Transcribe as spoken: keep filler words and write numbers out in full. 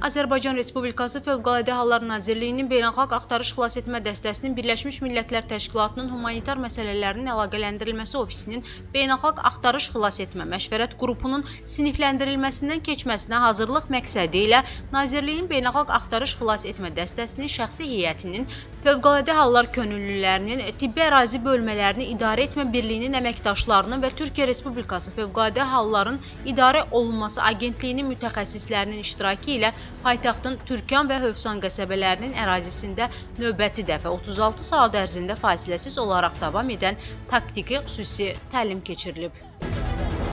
Azərbaycan Respublikası Fövqəladə Hallar Nazirliyinin Beynəlxalq Axtarış Xilasetmə Dəstəsinin Birləşmiş Millətlər Təşkilatının Humanitar Məsələlərin Əlaqələndirilməsi Ofisinin Beynəlxalq Axtarış Xilasetmə Məşvərət Qrupunun sinifləndirilməsindən keçməsinə hazırlıq məqsədi ilə Nazirliyin Beynəlxalq Axtarış Xilasetmə Dəstəsinin şəxsi heyətinin, Fövqəladə Hallar könüllülərinin, Tibbi Ərazi Bölmələrini İdarə Etmə Birliyinin əməkdaşlarının və Türkiyə Respublikası Fövqəladə Halların İdarə Olunması Agentliyinin mütəxəssislərinin iştirakı ilə paytaxtın Türkan və Hövsan qəsəbələrinin ərazisində növbəti dəfə otuz altı saat ərzində fasiləsiz olaraq davam edən taktiki xüsusi təlim keçirilib.